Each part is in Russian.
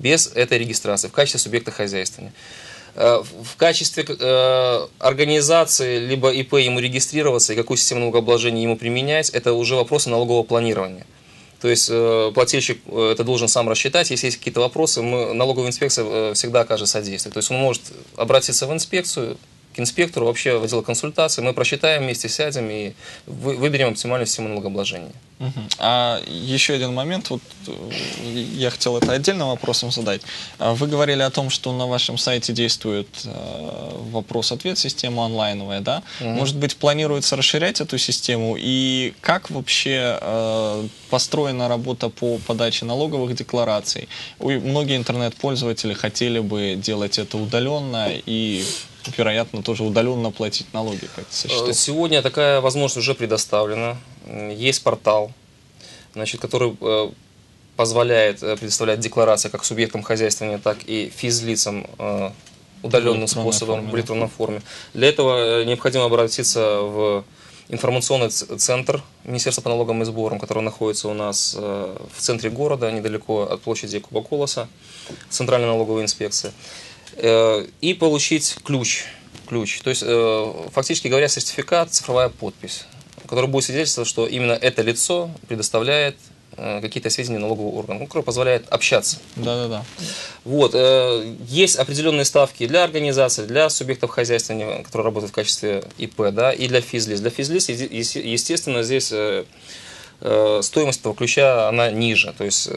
без этой регистрации в качестве субъекта хозяйствования. В качестве организации либо ИП ему регистрироваться и какую систему налогообложения ему применять, это уже вопросы налогового планирования. То есть плательщик это должен сам рассчитать. Если есть какие-то вопросы, налоговая инспекция всегда окажет содействие. То есть он может обратиться в инспекцию, к инспектору, вообще в отдел консультаций, мы просчитаем вместе, сядем и выберем оптимальную систему налогообложения. А еще один момент, вот я хотел это отдельным вопросом задать. Вы говорили о том, что на вашем сайте действует вопрос-ответ, система онлайновая, да? Может быть, планируется расширять эту систему? И как вообще построена работа по подаче налоговых деклараций? Многие интернет-пользователи хотели бы делать это удаленно и, вероятно, тоже удаленно платить налоги, как это сочетать? Сегодня такая возможность уже предоставлена. Есть портал, значит, который позволяет предоставлять декларации как субъектам хозяйствования, так и физлицам удаленным способом, в электронной форме. Для этого необходимо обратиться в информационный центр Министерства по налогам и сборам, который находится у нас в центре города, недалеко от площади Якуба Колоса, Центральной налоговой инспекции, и получить ключ. То есть, фактически говоря, сертификат, цифровая подпись, который будет свидетельствовать, что именно это лицо предоставляет какие-то сведения налогового органа, который позволяет общаться. Да. Вот, есть определенные ставки для организаций, для субъектов хозяйствования, которые работают в качестве ИП, да, и для физлиц. Для физлиц, естественно, здесь стоимость этого ключа, она ниже, то есть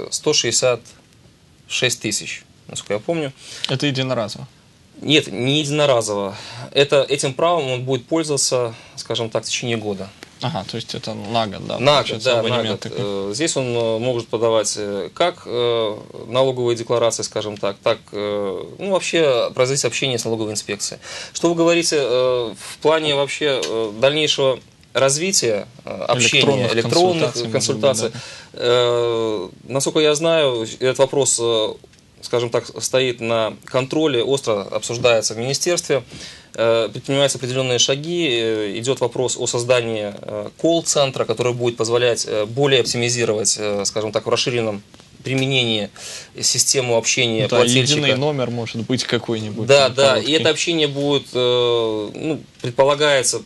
166 тысяч, насколько я помню. Это единоразово? Нет, не единоразово. Этим правом он будет пользоваться, скажем так, в течение года. Ага, то есть это на год, да? На год, да, на год. Здесь он может подавать как налоговые декларации, скажем так, ну, вообще производить общение с налоговой инспекцией. Что вы говорите в плане вообще дальнейшего развития общения, электронных консультаций? Да. Насколько я знаю, этот вопрос, скажем так, стоит на контроле, остро обсуждается в министерстве. Предпринимаются определенные шаги, идет вопрос о создании колл-центра, который будет позволять более оптимизировать, скажем так, в расширенном применении систему общения плательщика. Единый номер может быть какой-нибудь. Да, и это общение будет, ну, предполагается,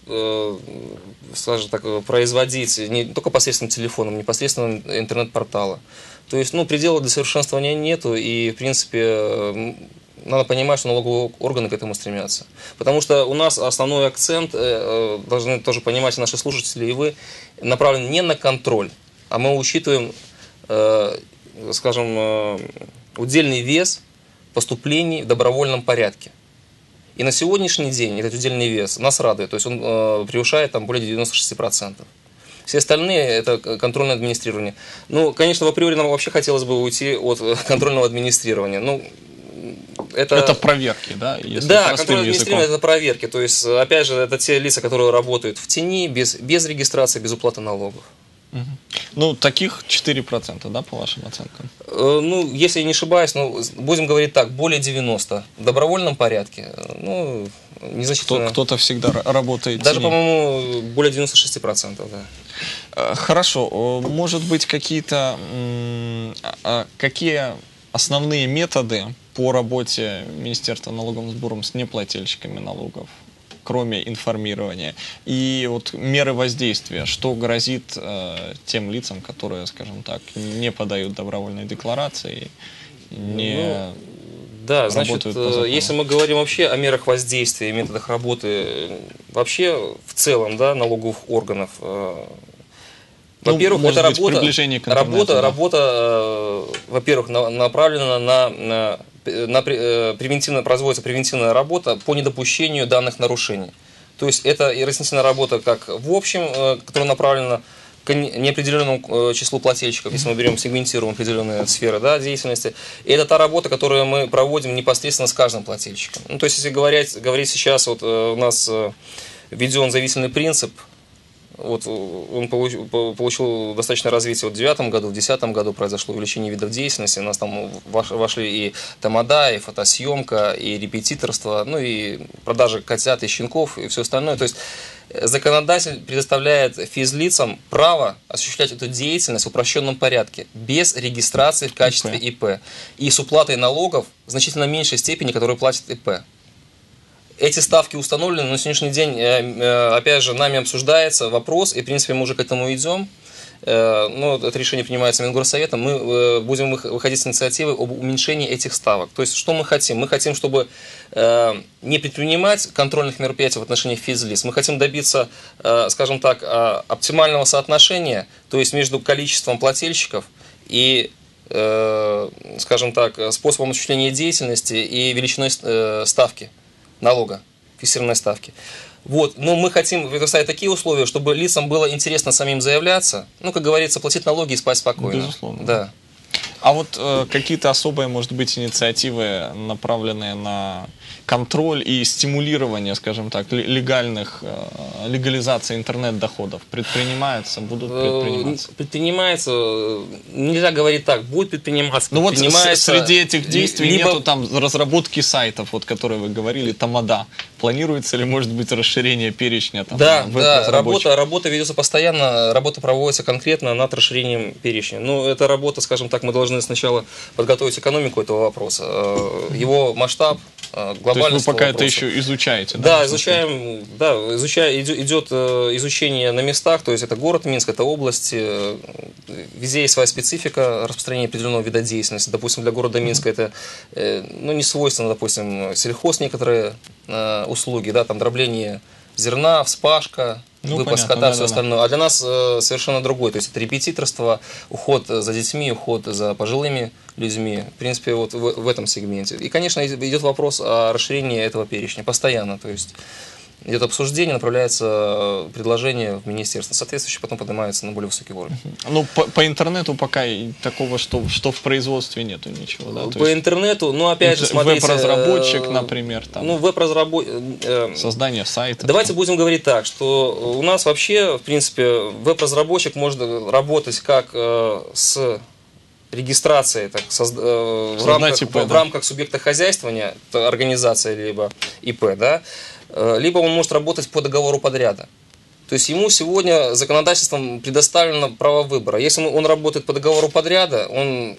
скажем так, производить не только посредством телефона, непосредственно интернет-портала. То есть, ну, предела для совершенствования нету, и, в принципе, надо понимать, что налоговые органы к этому стремятся. Потому что у нас основной акцент, должны тоже понимать наши слушатели и вы, направлен не на контроль, а мы учитываем, скажем, удельный вес поступлений в добровольном порядке. И на сегодняшний день этот удельный вес нас радует, то есть он превышает там более 96%. Все остальные – это контрольное администрирование. Ну, конечно, в априори нам вообще хотелось бы уйти от контрольного администрирования. Ну, это проверки, да? Да, контрольное администрирование – это проверки. То есть, опять же, это те лица, которые работают в тени, без регистрации, без уплаты налогов. Ну, таких 4%, да, по вашим оценкам? Ну, если я не ошибаюсь, ну, будем говорить так, более 90% в добровольном порядке. Ну, незначительно. Кто-то всегда работает. Даже, по-моему, более 96%, да. Хорошо. Может быть, какие основные методы по работе Министерства налоговым сбором с неплательщиками налогов, кроме информирования, и вот меры воздействия, что грозит тем лицам, которые, скажем так, не подают добровольные декларации, да, значит, если мы говорим вообще о мерах воздействия и методах работы вообще в целом, да, налоговых органов, во-первых, это работа, во-первых, направлена производится превентивная работа по недопущению данных нарушений. То есть это и разъяснительная работа как в общем, которая направлена к неопределенному числу плательщиков, если мы берем, сегментируем определенные сферы, да, деятельности. И это та работа, которую мы проводим непосредственно с каждым плательщиком. Ну, то есть, если говорить сейчас, вот у нас введен зависимый принцип, вот он получил достаточное развитие в 2009 году, в 2010 году произошло увеличение видов деятельности, у нас там вошли и тамада, и фотосъемка, и репетиторство, ну и продажа котят и щенков, и все остальное. То есть законодатель предоставляет физлицам право осуществлять эту деятельность в упрощенном порядке, без регистрации в качестве ИП и с уплатой налогов в значительно меньшей степени, которую платит ИП. Эти ставки установлены, но на сегодняшний день, опять же, нами обсуждается вопрос, и, в принципе, мы уже к этому идем. Но это решение принимается Мингорсоветом, мы будем выходить с инициативой об уменьшении этих ставок. То есть, что мы хотим? Мы хотим, чтобы не предпринимать контрольных мероприятий в отношении физлиц, мы хотим добиться, скажем так, оптимального соотношения, то есть между количеством плательщиков и, скажем так, способом осуществления деятельности и величиной ставки налога, фиксированной ставки. Вот. Но мы хотим предоставить такие условия, чтобы лицам было интересно самим заявляться, ну, как говорится, платить налоги и спать спокойно. Безусловно. Да. А вот какие-то особые, может быть, инициативы, направленные на контроль и стимулирование, скажем так, легализации интернет-доходов предпринимаются, будут предприниматься? Предпринимается, нельзя говорить так, будет предприниматься. Ну вот среди этих действий нету там разработки сайтов, вот, которые вы говорили, тамада. Планируется ли, может быть, расширение перечня? Там, да, работа ведется постоянно, работа проводится конкретно над расширением перечня. Ну, эта работа, скажем так, мы должны сначала подготовить экономику этого вопроса, его масштаб, глобальность. То есть вы пока это еще изучаете? Да, изучаем, идет изучение на местах, то есть это город Минск, это область, везде есть своя специфика распространения определенного вида деятельности. Допустим, для города Минска это не свойственно, допустим, сельхоз некоторые услуги, да, там дробление зерна, вспашка, выпас скота, все остальное. А для нас совершенно другой. То есть это репетиторство, уход за детьми, уход за пожилыми людьми. В принципе, вот в этом сегменте. И, конечно, идет вопрос о расширении этого перечня постоянно. То есть идет обсуждение, направляется предложение в министерство. Соответствующее потом поднимается на более высокий уровень. Ну, по интернету пока такого, что в производстве нету ничего, да? По интернету, ну, опять же, смотрите... Веб-разработчик, например, там... Ну, веб-разработчик... Создание сайта. Давайте будем говорить так, что у нас вообще, в принципе, веб-разработчик может работать как с регистрацией, так, в рамках субъекта хозяйствования, организация либо ИП, да, либо он может работать по договору подряда. То есть ему сегодня законодательством предоставлено право выбора. Если он работает по договору подряда, он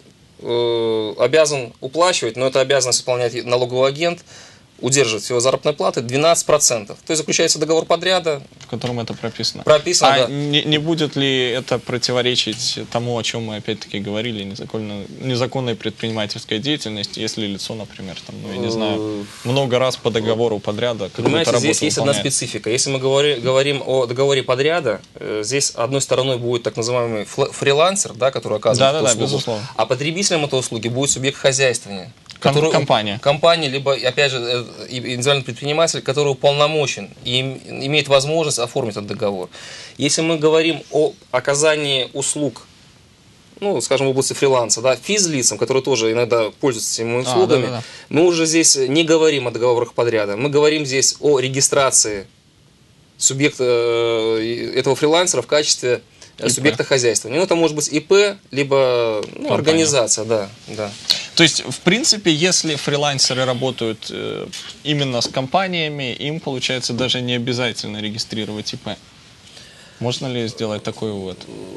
обязан уплачивать, но это обязанность выполнять налоговый агент, удерживать его заработной платы 12%. То есть заключается договор подряда, в котором это прописано. Прописано, да. Не будет ли это противоречить тому, о чем мы опять-таки говорили, незаконной предпринимательской деятельности, если лицо, например, там, ну, я не знаю, много раз по договору подряда какую-то работу здесь есть одна специфика. Если мы говорим о договоре подряда, здесь одной стороной будет так называемый фрилансер, да, который оказывает эту услугу, безусловно. А потребителем этой услуги будет субъект хозяйствования. Компания, либо, опять же, индивидуальный предприниматель, который уполномочен и имеет возможность оформить этот договор. Если мы говорим о оказании услуг, ну, скажем, в области фриланса, да, физлицам, которые тоже иногда пользуются этими услугами, мы уже здесь не говорим о договорах подряда, мы говорим здесь о регистрации субъекта этого фрилансера в качестве субъекта хозяйства. Ну, это может быть ИП, либо организация, да. То есть, в принципе, если фрилансеры работают именно с компаниями, им, получается, даже не обязательно регистрировать ИП. Можно ли сделать такой вывод?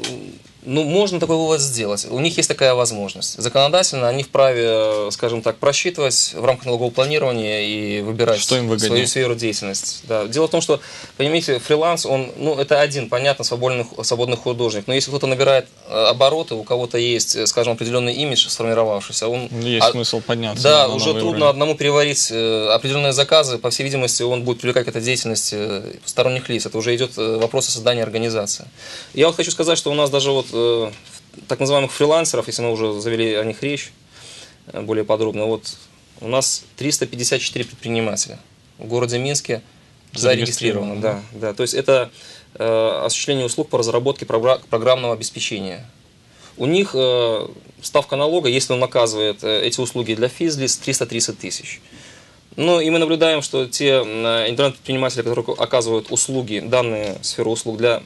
Ну, можно такой вывод сделать. У них есть такая возможность. Законодательно они вправе, скажем так, просчитывать в рамках налогового планирования и выбирать свою сферу деятельности. Да. Дело в том, что, понимаете, фриланс, он, ну, это один, понятно, свободный художник. Но если кто-то набирает обороты, у кого-то есть, скажем, определенный имидж сформировавшийся, он... Есть смысл подняться. Да, уже трудно одному переварить определенные заказы. По всей видимости, он будет привлекать к этой деятельности сторонних лиц. Это уже идет вопрос о создании организации. Я вот хочу сказать, что у нас даже вот так называемых фрилансеров, если мы уже завели о них речь более подробно, вот у нас 354 предпринимателя в городе Минске зарегистрировано. Да. То есть это осуществление услуг по разработке программного обеспечения. У них ставка налога, если он оказывает эти услуги для физлиц, 330 тысяч. Ну, и мы наблюдаем, что те интернет-предприниматели, которые оказывают услуги, данные сферы услуг для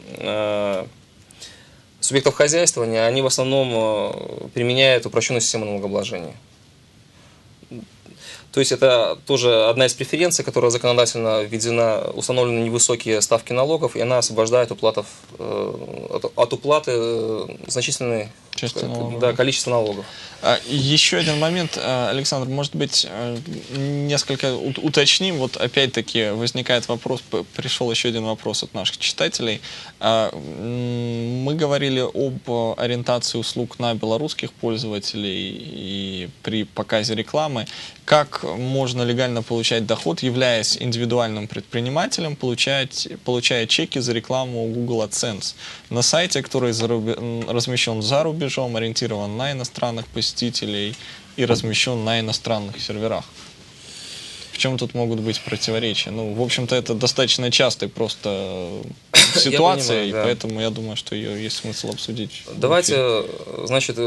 субъектов хозяйствования, они в основном применяют упрощенную систему налогообложения. То есть это тоже одна из преференций, которая законодательно введена, установлены невысокие ставки налогов, и она освобождает от уплаты значительное количество налогов. Еще один момент, Александр, может быть, несколько уточним. Вот опять-таки возникает вопрос, пришел еще один вопрос от наших читателей. Мы говорили об ориентации услуг на белорусских пользователей и при показе рекламы. Как можно легально получать доход, являясь индивидуальным предпринимателем, получая чеки за рекламу Google AdSense на сайте, который размещен за рубежом, ориентирован на иностранных посетителей и размещен на иностранных серверах? В чем тут могут быть противоречия? Ну, в общем-то, это достаточно частая просто ситуация, и поэтому я думаю, что ее есть смысл обсудить. Давайте, значит,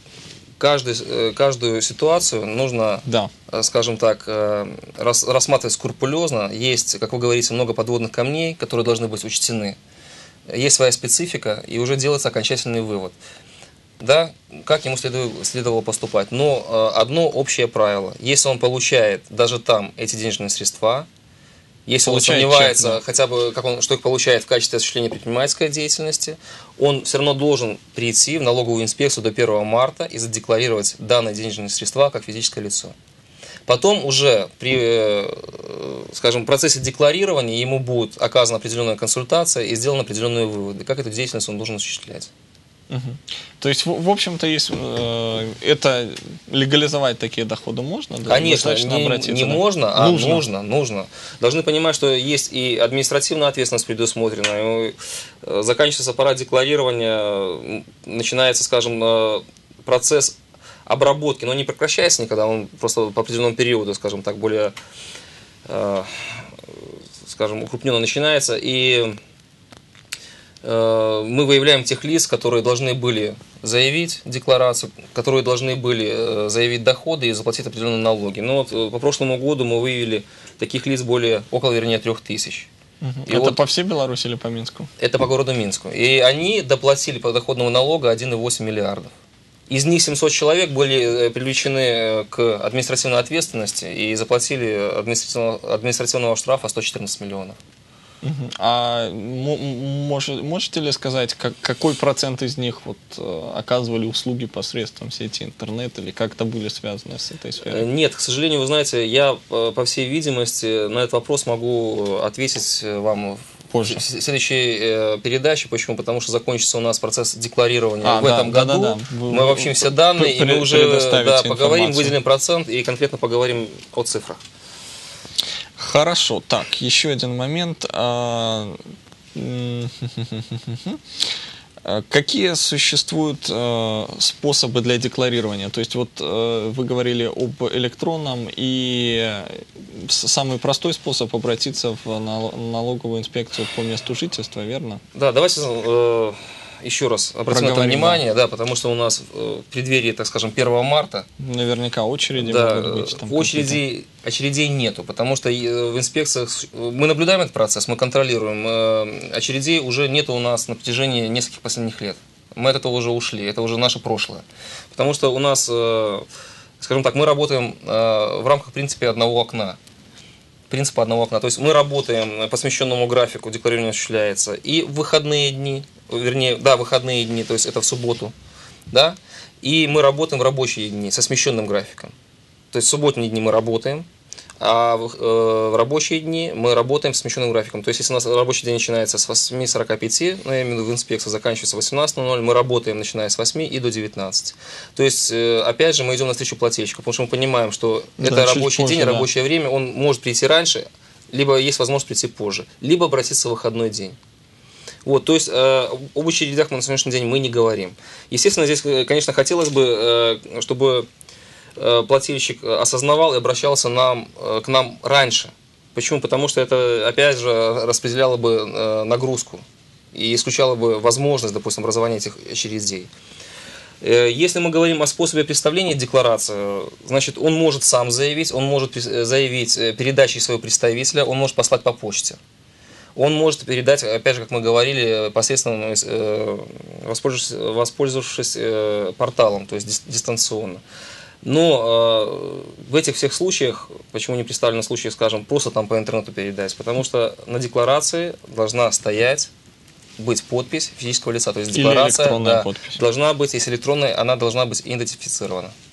каждую ситуацию нужно, скажем так, рассматривать скрупулезно. Есть, как вы говорите, много подводных камней, которые должны быть учтены. Есть своя специфика, и уже делается окончательный вывод. Да, как ему следовало поступать. Но одно общее правило. Если он получает даже там эти денежные средства, если он сомневается хотя бы, что их получает в качестве осуществления предпринимательской деятельности, он все равно должен прийти в налоговую инспекцию до 1 марта и задекларировать данные денежные средства как физическое лицо. Потом уже при, скажем, процессе декларирования ему будет оказана определенная консультация и сделаны определенные выводы, как эту деятельность он должен осуществлять. То есть, в общем-то, есть это легализовать такие доходы можно? Конечно, не можно, а нужно. Должны понимать, что есть и административная ответственность предусмотрена. Заканчивается аппарат декларирования, начинается, скажем, процесс обработки, но не прекращается никогда, он просто по определенному периоду, скажем так, более, скажем, укрупненно начинается, и мы выявляем тех лиц, которые должны были заявить декларацию, которые должны были заявить доходы и заплатить определенные налоги. Но вот по прошлому году мы выявили таких лиц около 3000. Это по всей Беларуси или по Минску? Это по городу Минску. И они доплатили подоходного налога 1,8 миллиардов. Из них 700 человек были привлечены к административной ответственности и заплатили административного штрафа 114 миллионов. А можете ли сказать, какой процент из них оказывали услуги посредством сети интернет или как-то были связаны с этой сферой? Нет, к сожалению, вы знаете, я, по всей видимости, на этот вопрос могу ответить вам позже. В следующей передаче. Почему? Потому что закончится у нас процесс декларирования в этом году. Мы обобщим все данные, и мы уже поговорим, выделим процент и конкретно поговорим о цифрах. Хорошо. Так, еще один момент. Какие существуют способы для декларирования? То есть вот вы говорили об электронном, и самый простой способ обратиться в налоговую инспекцию по месту жительства, верно? Да, давайте еще раз обратим на это внимание, потому что у нас в преддверии, так скажем, 1 марта. Наверняка очереди могут быть. Там очередей нету, потому что в инспекциях мы наблюдаем этот процесс, мы контролируем. Очередей уже нету у нас на протяжении нескольких последних лет. Мы от этого уже ушли, это уже наше прошлое. Потому что у нас, скажем так, мы работаем в рамках принципа одного окна. Принципа одного окна. То есть мы работаем по смещенному графику, декларирование осуществляется и в выходные дни, выходные дни, то есть это в субботу, и мы работаем в рабочие дни со смещенным графиком. То есть в субботние дни мы работаем, а в рабочие дни мы работаем с смещенным графиком. То есть если у нас рабочий день начинается с 8:45, я имею в виду в инспекции, заканчивается в 18:00, мы работаем начиная с 8 и до 19. То есть, опять же, мы идем навстречу плательщику, потому что мы понимаем, что это рабочий день, рабочее время, он может прийти раньше, либо есть возможность прийти позже, либо обратиться в выходной день. То есть об очередях мы на сегодняшний день мы не говорим. Естественно, здесь, конечно, хотелось бы, чтобы плательщик осознавал и обращался к нам раньше. Почему? Потому что это, опять же, распределяло бы нагрузку и исключало бы возможность, допустим, образования этих очередей. Если мы говорим о способе представления декларации, значит, он может сам заявить, он может заявить передачей своего представителя, он может послать по почте. Он может передать, опять же, как мы говорили, посредством, воспользовавшись порталом, то есть дистанционно. Но в этих всех случаях, почему не представлены случаи, скажем, просто там по интернету передать? Потому что на декларации должна стоять, быть подпись физического лица. То есть Или декларация электронная подпись. должна быть, если электронная, она должна быть идентифицирована.